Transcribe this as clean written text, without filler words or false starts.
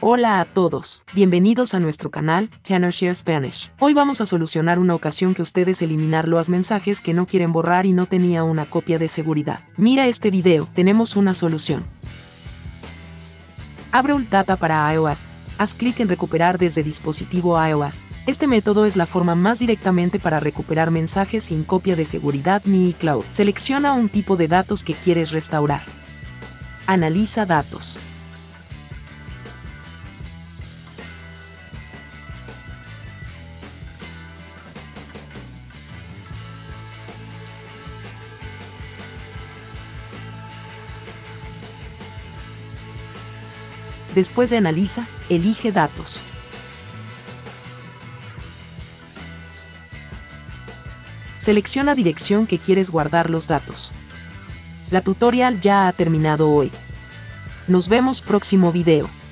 Hola a todos, bienvenidos a nuestro canal, TenorShare Spanish. Hoy vamos a solucionar una ocasión que ustedes eliminar los mensajes que no quieren borrar y no tenía una copia de seguridad. Mira este video, tenemos una solución. Abre Data para iOS. Haz clic en recuperar desde dispositivo iOS. Este método es la forma más directamente para recuperar mensajes sin copia de seguridad ni iCloud. Selecciona un tipo de datos que quieres restaurar. Analiza datos. Después de analiza, elige datos. Selecciona dirección que quieres guardar los datos. La tutorial ya ha terminado hoy. Nos vemos próximo video.